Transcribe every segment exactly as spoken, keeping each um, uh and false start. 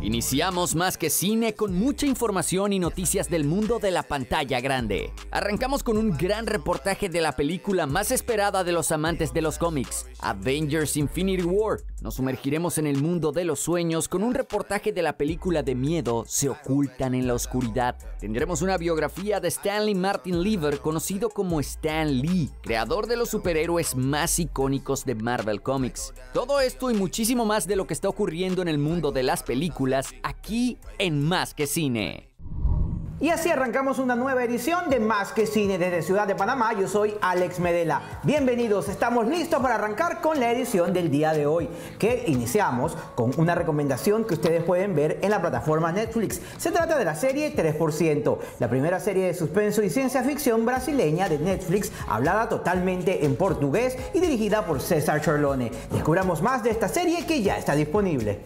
Iniciamos Más que Cine con mucha información y noticias del mundo de la pantalla grande. Arrancamos con un gran reportaje de la película más esperada de los amantes de los cómics, Avengers Infinity War. Nos sumergiremos en el mundo de los sueños con un reportaje de la película de miedo Se ocultan en la oscuridad. Tendremos una biografía de Stanley Martin Lieber, conocido como Stan Lee, creador de los superhéroes más icónicos de Marvel Comics. Todo esto y muchísimo más de lo que está ocurriendo en el mundo de las películas aquí en Más que Cine. Y así arrancamos una nueva edición de Más que Cine desde Ciudad de Panamá. Yo soy Alex Medela. Bienvenidos, estamos listos para arrancar con la edición del día de hoy, que iniciamos con una recomendación que ustedes pueden ver en la plataforma Netflix. Se trata de la serie tres por ciento, la primera serie de suspenso y ciencia ficción brasileña de Netflix, hablada totalmente en portugués y dirigida por César Charlone. Descubramos más de esta serie que ya está disponible.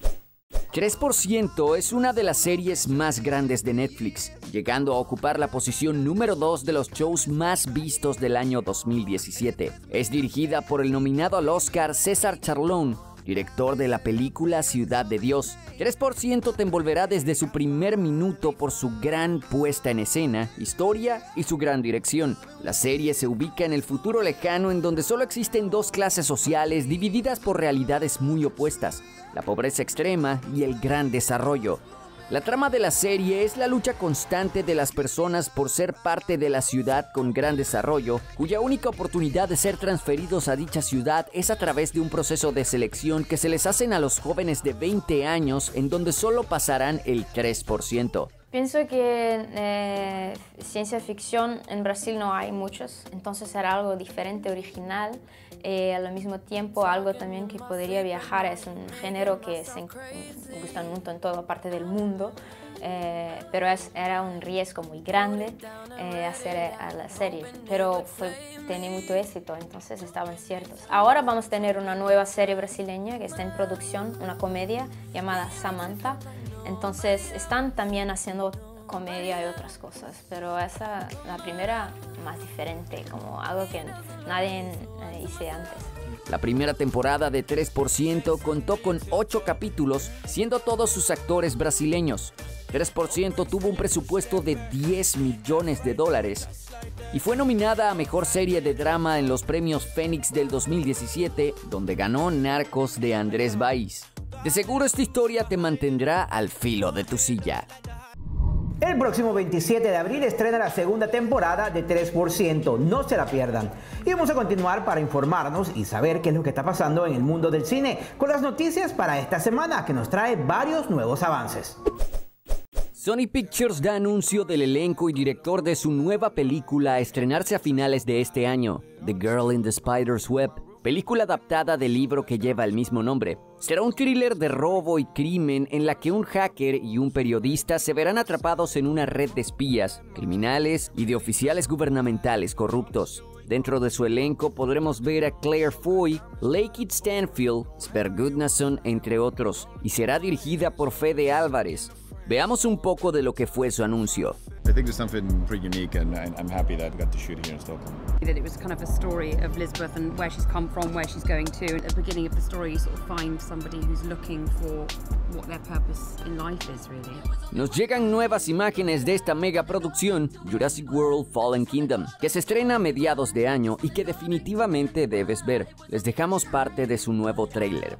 tres por ciento es una de las series más grandes de Netflix, llegando a ocupar la posición número dos de los shows más vistos del año dos mil diecisiete. Es dirigida por el nominado al Oscar César Charlone, director de la película Ciudad de Dios. tres por ciento te envolverá desde su primer minuto por su gran puesta en escena, historia y su gran dirección. La serie se ubica en el futuro lejano en donde solo existen dos clases sociales divididas por realidades muy opuestas: la pobreza extrema y el gran desarrollo. La trama de la serie es la lucha constante de las personas por ser parte de la ciudad con gran desarrollo, cuya única oportunidad de ser transferidos a dicha ciudad es a través de un proceso de selección que se les hacen a los jóvenes de veinte años, en donde solo pasarán el tres por ciento. Pienso que eh, ciencia ficción en Brasil no hay muchos, entonces era algo diferente, original, eh, al mismo tiempo algo también que podría viajar. Es un género que se gusta mucho en toda parte del mundo, eh, pero es, era un riesgo muy grande eh, hacer a la serie, pero fue, tenía mucho éxito, entonces estaban ciertos. Ahora vamos a tener una nueva serie brasileña que está en producción, una comedia llamada Samantha. Entonces están también haciendo comedia y otras cosas, pero esa la primera más diferente, como algo que nadie eh, hizo antes. La primera temporada de tres por ciento contó con ocho capítulos, siendo todos sus actores brasileños. tres por ciento tuvo un presupuesto de diez millones de dólares y fue nominada a Mejor Serie de Drama en los premios Fénix del dos mil diecisiete, donde ganó Narcos de Andrés Baiz. De seguro esta historia te mantendrá al filo de tu silla. El próximo veintisiete de abril estrena la segunda temporada de tres por ciento, no se la pierdan. Y vamos a continuar para informarnos y saber qué es lo que está pasando en el mundo del cine, con las noticias para esta semana, que nos trae varios nuevos avances. Sony Pictures da anuncio del elenco y director de su nueva película a estrenarse a finales de este año, The Girl in the Spider's Web, película adaptada del libro que lleva el mismo nombre. Será un thriller de robo y crimen en la que un hacker y un periodista se verán atrapados en una red de espías, criminales y de oficiales gubernamentales corruptos. Dentro de su elenco podremos ver a Claire Foy, Lakeith Stanfield, Sver Gudnason, entre otros, y será dirigida por Fede Álvarez. Veamos un poco de lo que fue su anuncio. I think there's something pretty unique, and I'm happy that I got to shoot here in Stockholm. That it was kind of a story of Lisbeth and where she's come from, where she's going to. At the beginning of the story, you sort of find somebody who's looking for what their purpose in life is, really. Nos llegan nuevas imágenes de esta mega producción, Jurassic World Fallen Kingdom, que se estrena a mediados de año y que definitivamente debes ver. Les dejamos parte de su nuevo tráiler.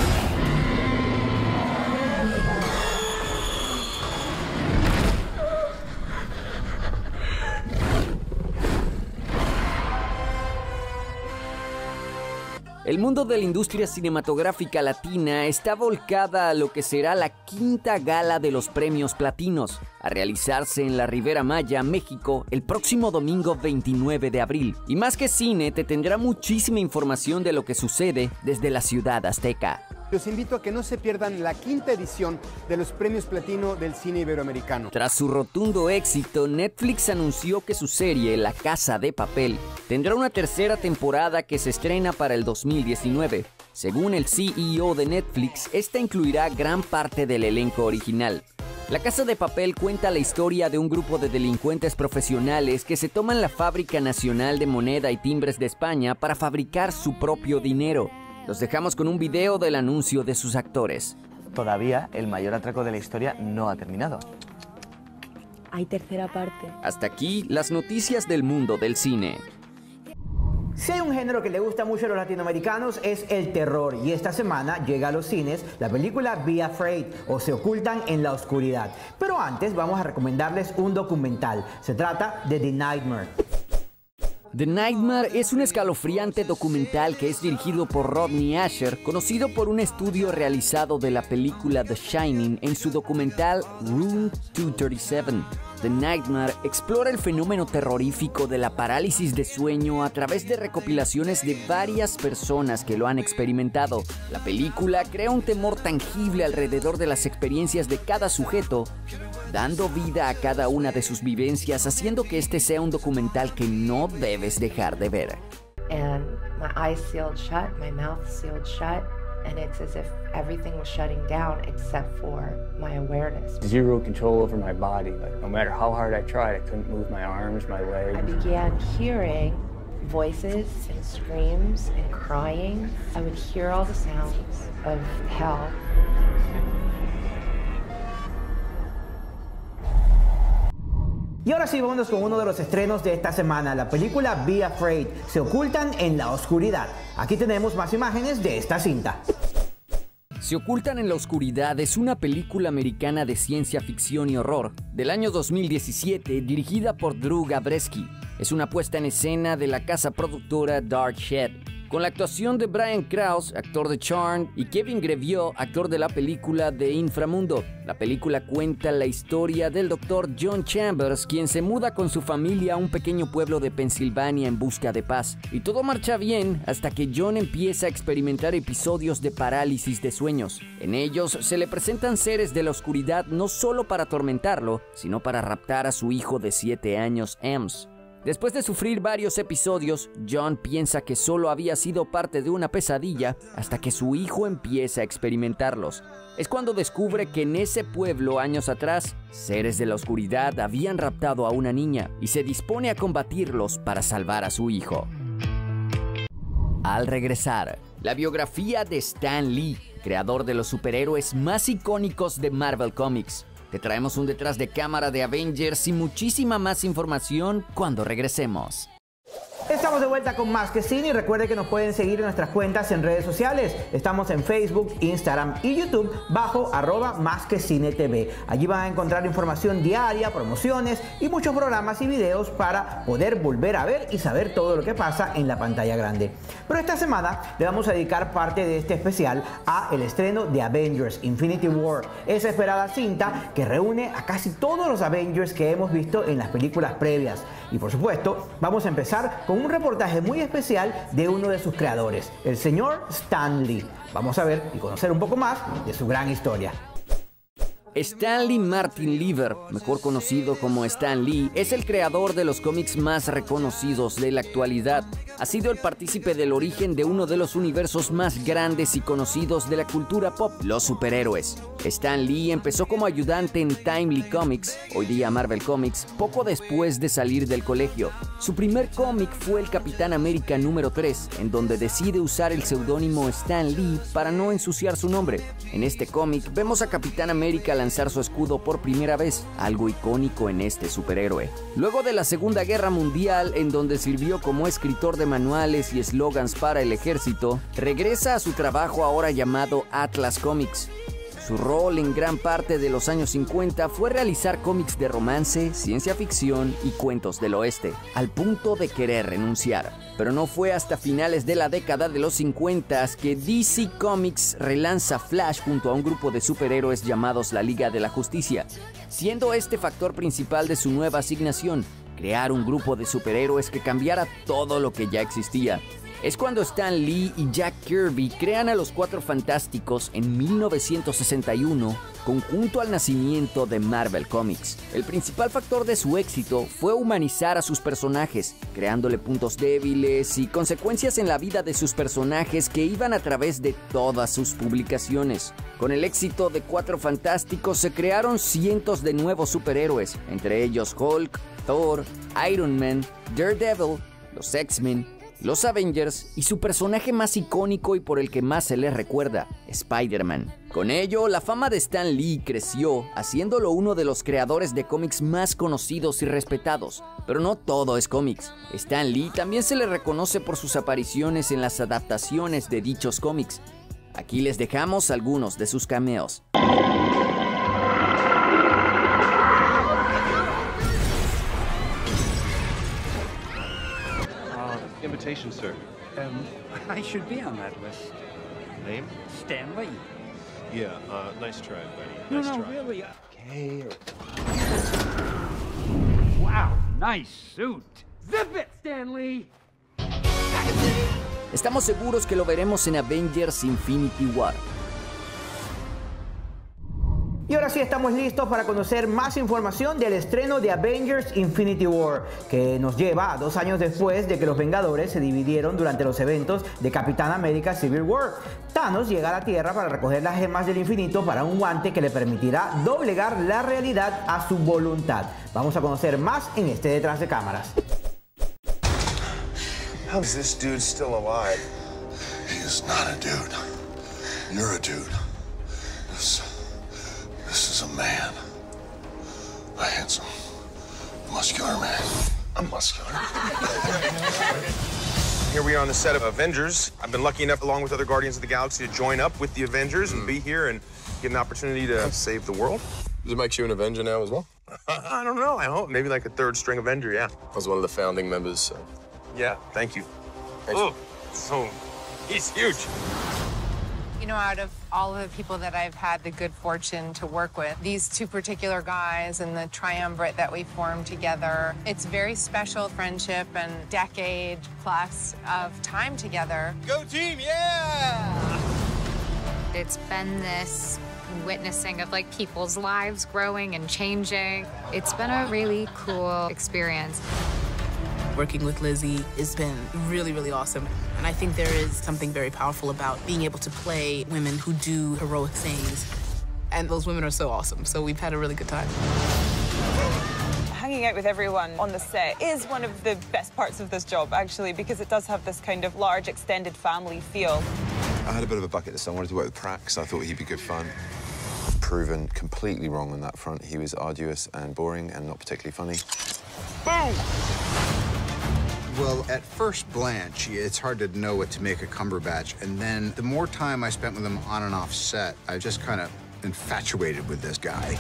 El mundo de la industria cinematográfica latina está volcada a lo que será la quinta gala de los premios platinos, a realizarse en la Riviera Maya, México, el próximo domingo veintinueve de abril. Y Más que Cine te tendrá muchísima información de lo que sucede desde la ciudad azteca. Los invito a que no se pierdan la quinta edición de los Premios Platino del Cine Iberoamericano. Tras su rotundo éxito, Netflix anunció que su serie La Casa de Papel tendrá una tercera temporada que se estrena para el dos mil diecinueve. Según el C E O de Netflix, esta incluirá gran parte del elenco original. La Casa de Papel cuenta la historia de un grupo de delincuentes profesionales que se toman la Fábrica Nacional de Moneda y Timbres de España para fabricar su propio dinero. Los dejamos con un video del anuncio de sus actores. todavía el mayor atraco de la historia no ha terminado. Hay tercera parte. Hasta aquí las noticias del mundo del cine. Si hay un género que le gusta mucho a los latinoamericanos es el terror, y esta semana llega a los cines la película Be Afraid o Se ocultan en la oscuridad. Pero antes vamos a recomendarles un documental. Se trata de The Nightmare. The Nightmare es un escalofriante documental que es dirigido por Rodney Asher, conocido por un estudio realizado de la película The Shining en su documental Room doscientos treinta y siete. The Nightmare explora el fenómeno terrorífico de la parálisis de sueño a través de recopilaciones de varias personas que lo han experimentado. La película crea un temor tangible alrededor de las experiencias de cada sujeto, dando vida a cada una de sus vivencias, haciendo que este sea un documental que no debes dejar de ver. And my eyes sealed shut, my mouth sealed shut, and it's as if everything was shutting down except for my awareness. Zero control over my body. Like, no matter how hard I tried, I couldn't move my arms, my legs. I began hearing voices and screams and crying. I would hear all the sounds of hell. Y ahora sí, vámonos con uno de los estrenos de esta semana, la película Be Afraid, Se ocultan en la oscuridad. Aquí tenemos más imágenes de esta cinta. Se ocultan en la oscuridad es una película americana de ciencia ficción y horror del año dos mil diecisiete, dirigida por Drew Gabreski. Es una puesta en escena de la casa productora Dark Shed, con la actuación de Brian Krause, actor de Charmed, y Kevin Grevioux, actor de la película de Inframundo. La película cuenta la historia del doctor John Chambers, quien se muda con su familia a un pequeño pueblo de Pensilvania en busca de paz. Y todo marcha bien hasta que John empieza a experimentar episodios de parálisis de sueños. En ellos se le presentan seres de la oscuridad no solo para atormentarlo, sino para raptar a su hijo de siete años, Ems. Después de sufrir varios episodios, John piensa que solo había sido parte de una pesadilla hasta que su hijo empieza a experimentarlos. Es cuando descubre que en ese pueblo, años atrás, seres de la oscuridad habían raptado a una niña y se dispone a combatirlos para salvar a su hijo. Al regresar, la biografía de Stan Lee, creador de los superhéroes más icónicos de Marvel Comics. Te traemos un detrás de cámara de Avengers y muchísima más información cuando regresemos. Estamos de vuelta con Más que Cine y recuerde que nos pueden seguir en nuestras cuentas en redes sociales. Estamos en Facebook, Instagram y YouTube bajo arroba Más que Cine T V. Allí van a encontrar información diaria, promociones y muchos programas y videos para poder volver a ver y saber todo lo que pasa en la pantalla grande. Pero esta semana le vamos a dedicar parte de este especial a el estreno de Avengers Infinity War, esa esperada cinta que reúne a casi todos los Avengers que hemos visto en las películas previas. Y por supuesto, vamos a empezar con un reportaje muy especial de uno de sus creadores, el señor Stan Lee. Vamos a ver y conocer un poco más de su gran historia. Stanley Martin Lieber, mejor conocido como Stan Lee, es el creador de los cómics más reconocidos de la actualidad. Ha sido el partícipe del origen de uno de los universos más grandes y conocidos de la cultura pop, los superhéroes. Stan Lee empezó como ayudante en Timely Comics, hoy día Marvel Comics, poco después de salir del colegio. Su primer cómic fue el Capitán América número tres, en donde decide usar el seudónimo Stan Lee para no ensuciar su nombre. En este cómic vemos a Capitán América lanzar su escudo por primera vez, algo icónico en este superhéroe. Luego de la Segunda Guerra Mundial, en donde sirvió como escritor de manuales y eslogans para el ejército, regresa a su trabajo ahora llamado Atlas Comics. Su rol en gran parte de los años cincuenta fue realizar cómics de romance, ciencia ficción y cuentos del oeste, al punto de querer renunciar. Pero no fue hasta finales de la década de los cincuenta que D C Comics relanza Flash junto a un grupo de superhéroes llamados la Liga de la Justicia, siendo este factor principal de su nueva asignación, crear un grupo de superhéroes que cambiara todo lo que ya existía. Es cuando Stan Lee y Jack Kirby crean a los Cuatro Fantásticos en mil novecientos sesenta y uno, conjunto al nacimiento de Marvel Comics. El principal factor de su éxito fue humanizar a sus personajes, creándole puntos débiles y consecuencias en la vida de sus personajes que iban a través de todas sus publicaciones. Con el éxito de Cuatro Fantásticos se crearon cientos de nuevos superhéroes, entre ellos Hulk, Thor, Iron Man, Daredevil, los X-Men, los Avengers y su personaje más icónico y por el que más se les recuerda, Spider-Man. Con ello, la fama de Stan Lee creció, haciéndolo uno de los creadores de cómics más conocidos y respetados. Pero no todo es cómics. Stan Lee también se le reconoce por sus apariciones en las adaptaciones de dichos cómics. Aquí les dejamos algunos de sus cameos. Invitation, sir. Um, I should be on that list. Name? Stan Lee. Yeah, uh, nice try, buddy. No, Nice no, try. really. Okay. Wow, nice suit. Zip it, Stan Lee. Estamos seguros que lo veremos en Avengers Infinity War. Y ahora sí estamos listos para conocer más información del estreno de Avengers Infinity War, que nos lleva a dos años después de que los Vengadores se dividieron durante los eventos de Capitán América Civil War. Thanos llega a la Tierra para recoger las gemas del infinito para un guante que le permitirá doblegar la realidad a su voluntad. Vamos a conocer más en este Detrás de Cámaras. How is this dude still alive? He is not a dude. You're a dude. This, this is a man. A handsome, muscular man. I'm muscular. Here we are on the set of Avengers. I've been lucky enough, along with other Guardians of the Galaxy, to join up with the Avengers and be here and get an opportunity to save the world. Does it make you an Avenger now as well? I don't know. I hope maybe like a third string Avenger. Yeah. I was one of the founding members. So. Yeah. Thank you. Thanks. Oh, so he's huge. You know, out of all of the people that I've had the good fortune to work with, these two particular guys and the triumvirate that we formed together, it's very special friendship and decade plus of time together. Go team, yeah! It's been this witnessing of like people's lives growing and changing. It's been a really cool experience. Working with Lizzie has been really, really awesome. And I think there is something very powerful about being able to play women who do heroic things. And those women are so awesome, so we've had a really good time. Hanging out with everyone on the set is one of the best parts of this job, actually, because it does have this kind of large, extended family feel. I had a bit of a bucket list. I wanted to work with Pratt because I thought he'd be good fun. Proven completely wrong on that front. He was arduous and boring and not particularly funny. Boom! Well, at first blanch, it's hard to know what to make of Cumberbatch. And then the more time I spent with him on and off set, I just kind of infatuated with this guy.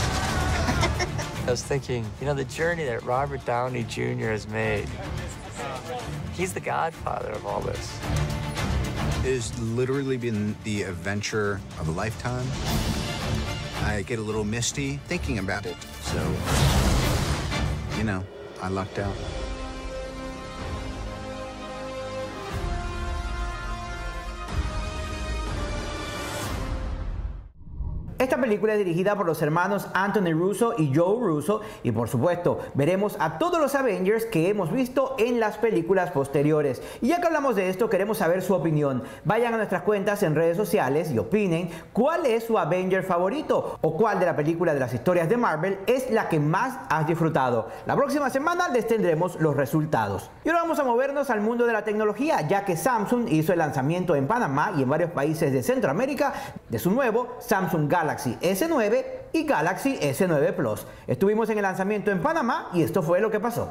I was thinking, you know, the journey that Robert Downey Junior has made, he's the godfather of all this. It has literally been the adventure of a lifetime. I get a little misty thinking about it. So, you know, I lucked out. Esta película es dirigida por los hermanos Anthony Russo y Joe Russo y por supuesto veremos a todos los Avengers que hemos visto en las películas posteriores. Y ya que hablamos de esto, queremos saber su opinión. Vayan a nuestras cuentas en redes sociales y opinen cuál es su Avenger favorito o cuál de la película de las historias de Marvel es la que más has disfrutado. La próxima semana les tendremos los resultados. Y ahora vamos a movernos al mundo de la tecnología, ya que Samsung hizo el lanzamiento en Panamá y en varios países de Centroamérica de su nuevo Samsung Galaxy S nueve y Galaxy S nueve Plus. Estuvimos en el lanzamiento en Panamá y esto fue lo que pasó.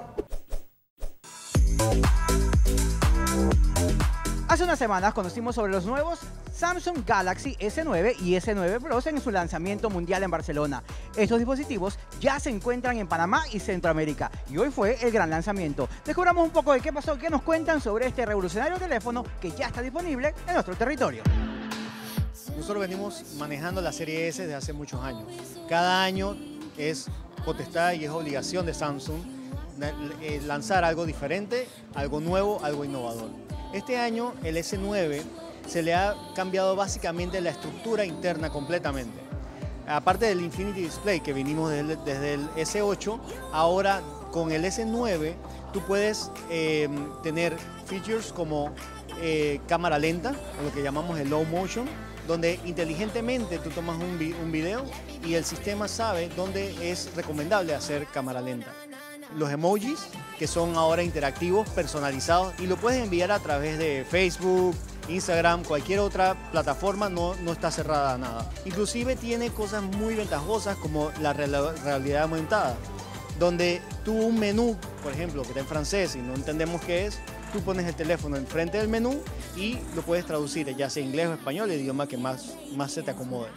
Hace unas semanas conocimos sobre los nuevos Samsung Galaxy S nueve y S nueve Plus en su lanzamiento mundial en Barcelona. Estos dispositivos ya se encuentran en Panamá y Centroamérica y hoy fue el gran lanzamiento. Descubramos un poco de qué pasó, qué nos cuentan sobre este revolucionario teléfono que ya está disponible en nuestro territorio. Nosotros venimos manejando la serie S desde hace muchos años. Cada año es potestad y es obligación de Samsung lanzar algo diferente, algo nuevo, algo innovador. Este año el S nueve se le ha cambiado básicamente la estructura interna completamente. Aparte del Infinity Display que vinimos desde, desde el S ocho, ahora con el S nueve tú puedes eh, tener features como eh, cámara lenta, o lo que llamamos el low motion, donde inteligentemente tú tomas un, vi un video y el sistema sabe dónde es recomendable hacer cámara lenta. Los emojis que son ahora interactivos, personalizados, y lo puedes enviar a través de Facebook, Instagram, cualquier otra plataforma, no, no está cerrada a nada. Inclusive tiene cosas muy ventajosas como la realidad aumentada, donde tú un menú, por ejemplo, que está en francés y no entendemos qué es, tú pones el teléfono enfrente del menú y lo puedes traducir, ya sea inglés o español, el idioma que más, más se te acomode.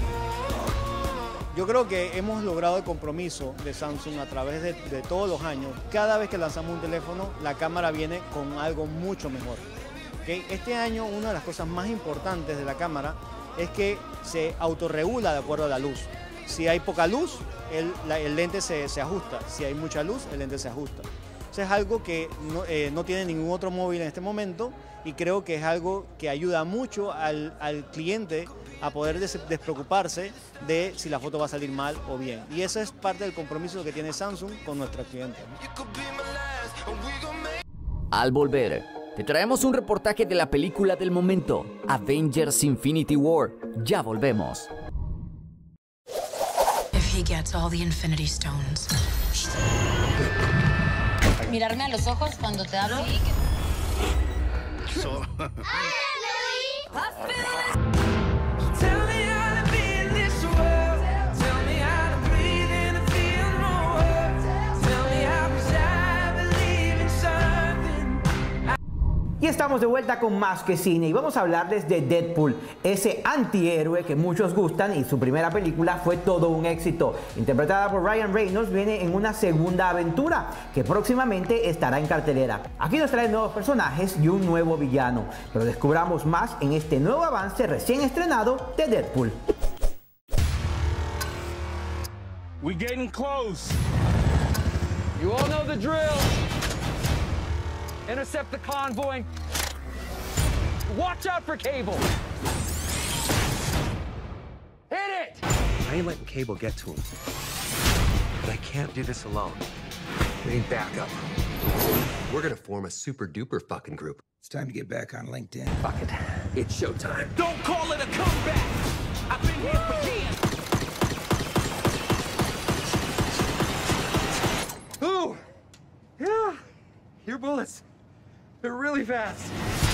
Yo creo que hemos logrado el compromiso de Samsung a través de, de todos los años. Cada vez que lanzamos un teléfono, la cámara viene con algo mucho mejor. ¿Okay? Este año, una de las cosas más importantes de la cámara es que se autorregula de acuerdo a la luz. Si hay poca luz, el, la, el lente se, se ajusta. Si hay mucha luz, el lente se ajusta. Eso es algo que no, eh, no tiene ningún otro móvil en este momento y creo que es algo que ayuda mucho al, al cliente a poder des despreocuparse de si la foto va a salir mal o bien. Y esa es parte del compromiso que tiene Samsung con nuestros clientes, ¿no? Al volver, te traemos un reportaje de la película del momento, Avengers Infinity War. Ya volvemos. If he gets all the Infinity Stones. Mirarme a los ojos cuando te hablo. So... Y estamos de vuelta con Más que Cine y vamos a hablarles de Deadpool, ese antihéroe que muchos gustan y su primera película fue todo un éxito. Interpretada por Ryan Reynolds, viene en una segunda aventura que próximamente estará en cartelera. Aquí nos traen nuevos personajes y un nuevo villano, pero descubramos más en este nuevo avance recién estrenado de Deadpool. We're getting close. You all know the drill. Intercept the convoy. Watch out for Cable. Hit it! I ain't letting Cable get to him. But I can't do this alone. We need backup. We're gonna form a super duper fucking group. It's time to get back on LinkedIn. Fuck it. It's showtime. Don't call it a comeback. I've been here for years. Ooh! Yeah! Your bullets. They're really fast.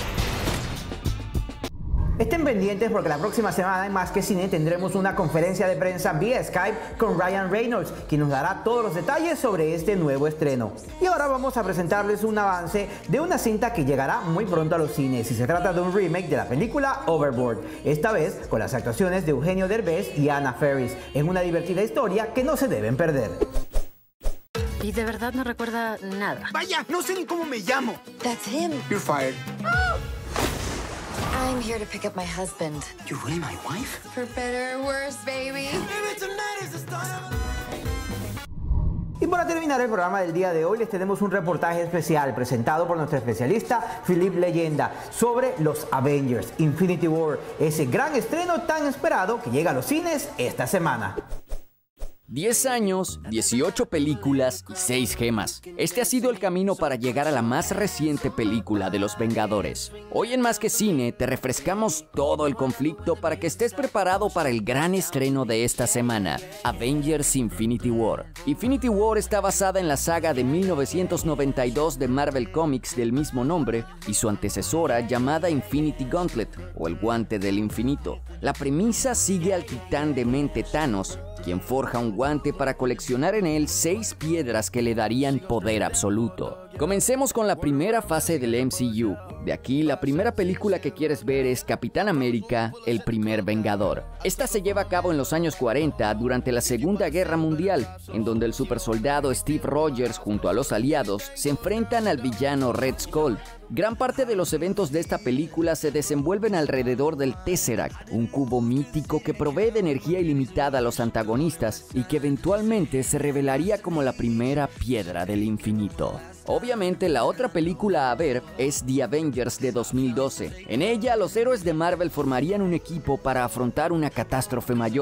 Estén pendientes porque la próxima semana en Más que Cine tendremos una conferencia de prensa vía Skype con Ryan Reynolds, quien nos dará todos los detalles sobre este nuevo estreno. Y ahora vamos a presentarles un avance de una cinta que llegará muy pronto a los cines y se trata de un remake de la película Overboard, esta vez con las actuaciones de Eugenio Derbez y Anna Faris, en una divertida historia que no se deben perder. Y de verdad no recuerda nada. Vaya, no sé ni cómo me llamo. That's him. You're fired. Oh! I'm here to pick up my husband. You're really my wife? For better or worse, baby. Y para terminar el programa del día de hoy les tenemos un reportaje especial presentado por nuestro especialista Philip Leyenda sobre los Avengers Infinity War, ese gran estreno tan esperado que llega a los cines esta semana. diez años, dieciocho películas y seis gemas. Este ha sido el camino para llegar a la más reciente película de los Vengadores. Hoy en Más que Cine te refrescamos todo el conflicto para que estés preparado para el gran estreno de esta semana, Avengers Infinity War. Infinity War está basada en la saga de mil novecientos noventa y dos de Marvel Comics del mismo nombre y su antecesora llamada Infinity Gauntlet o el Guante del Infinito. La premisa sigue al titán de mente Thanos, quien forja un guante para coleccionar en él seis piedras que le darían poder absoluto. Comencemos con la primera fase del M C U. De aquí, la primera película que quieres ver es Capitán América, el primer Vengador. Esta se lleva a cabo en los años cuarenta, durante la Segunda Guerra Mundial, en donde el supersoldado Steve Rogers junto a los aliados se enfrentan al villano Red Skull. Gran parte de los eventos de esta película se desenvuelven alrededor del Tesseract, un cubo mítico que provee de energía ilimitada a los antagonistas y que eventualmente se revelaría como la primera piedra del infinito. Obviamente, la otra película a ver es The Avengers de dos mil doce. En ella, los héroes de Marvel formarían un equipo para afrontar una catástrofe mayor,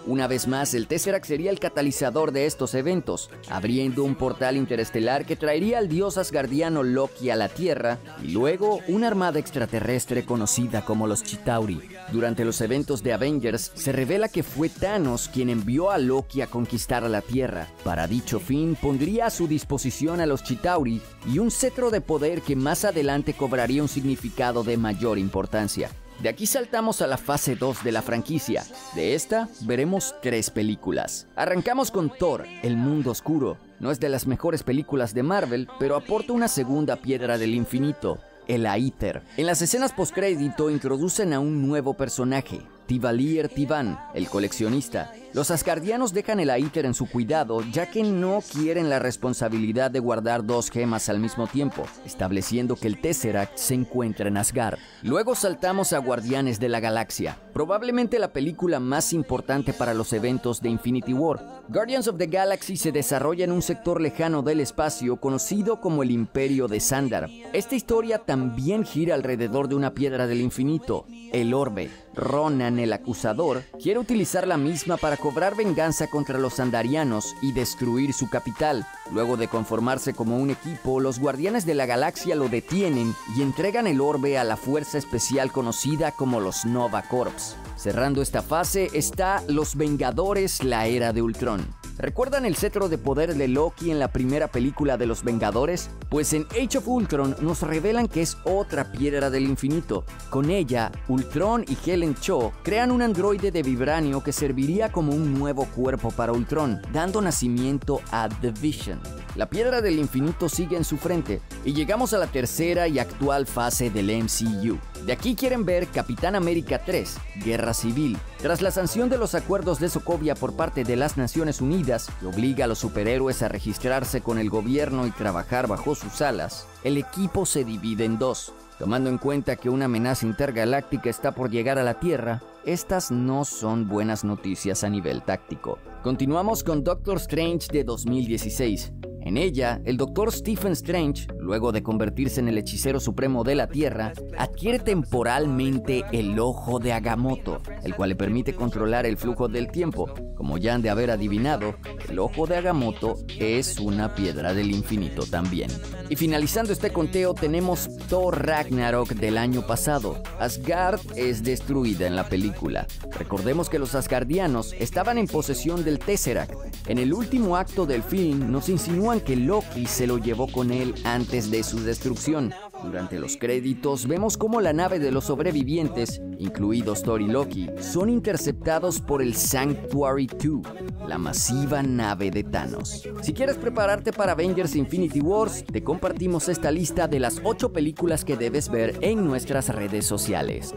Una vez más, el Tesseract sería el catalizador de estos eventos, abriendo un portal interestelar que traería al dios asgardiano Loki a la Tierra y luego una armada extraterrestre conocida como los Chitauri. Durante los eventos de Avengers, se revela que fue Thanos quien envió a Loki a conquistar a la Tierra. Para dicho fin, pondría a su disposición a los Chitauri y un cetro de poder que más adelante cobraría un significado de mayor importancia. De aquí saltamos a la fase dos de la franquicia. De esta, veremos tres películas. Arrancamos con Thor, El Mundo Oscuro. No es de las mejores películas de Marvel, pero aporta una segunda piedra del infinito, el Aether. En las escenas postcrédito introducen a un nuevo personaje, Tivalier Tivan, el coleccionista. Los asgardianos dejan el Aether en su cuidado, ya que no quieren la responsabilidad de guardar dos gemas al mismo tiempo, estableciendo que el Tesseract se encuentra en Asgard. Luego saltamos a Guardianes de la Galaxia, probablemente la película más importante para los eventos de Infinity War. Guardians of the Galaxy se desarrolla en un sector lejano del espacio conocido como el Imperio de Sandar. Esta historia también gira alrededor de una piedra del infinito, el Orbe. Ronan, el acusador, quiere utilizar la misma para cobrar venganza contra los sandarianos y destruir su capital. Luego de conformarse como un equipo, los Guardianes de la Galaxia lo detienen y entregan el orbe a la fuerza especial conocida como los Nova Corps. Cerrando esta fase está Los Vengadores, la Era de Ultron. ¿Recuerdan el cetro de poder de Loki en la primera película de Los Vengadores? Pues en Age of Ultron nos revelan que es otra piedra del infinito. Con ella, Ultron y Helen Cho crean un androide de vibranio que serviría como un nuevo cuerpo para Ultron, dando nacimiento a The Vision. La piedra del infinito sigue en su frente y llegamos a la tercera y actual fase del M C U. De aquí quieren ver Capitán América tres, Guerra Civil. Tras la sanción de los acuerdos de Sokovia por parte de las Naciones Unidas, que obliga a los superhéroes a registrarse con el gobierno y trabajar bajo sus alas, el equipo se divide en dos. Tomando en cuenta que una amenaza intergaláctica está por llegar a la Tierra, estas no son buenas noticias a nivel táctico. Continuamos con Doctor Strange de dos mil dieciséis. En ella, el Doctor Stephen Strange, luego de convertirse en el hechicero supremo de la Tierra, adquiere temporalmente el Ojo de Agamotto, el cual le permite controlar el flujo del tiempo. Como ya han de haber adivinado, el Ojo de Agamotto es una piedra del infinito también. Y finalizando este conteo tenemos Thor Ragnarok del año pasado. Asgard es destruida en la película. Recordemos que los asgardianos estaban en posesión del Tesseract. En el último acto del film nos insinúan que Loki se lo llevó con él antes de su destrucción. Durante los créditos vemos cómo la nave de los sobrevivientes, incluidos Thor y Loki, son interceptados por el Sanctuary dos, la masiva nave de Thanos. Si quieres prepararte para Avengers Infinity Wars, te compartimos esta lista de las ocho películas que debes ver en nuestras redes sociales.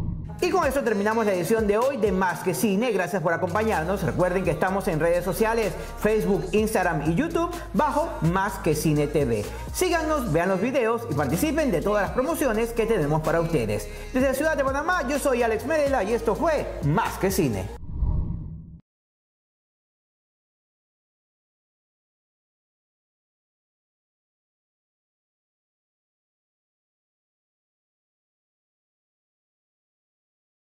Y con eso terminamos la edición de hoy de Más que Cine. Gracias por acompañarnos. Recuerden que estamos en redes sociales, Facebook, Instagram y YouTube bajo Más que Cine T V. Síganos, vean los videos y participen de todas las promociones que tenemos para ustedes. Desde Ciudad de Panamá, yo soy Alex Medela y esto fue Más que Cine.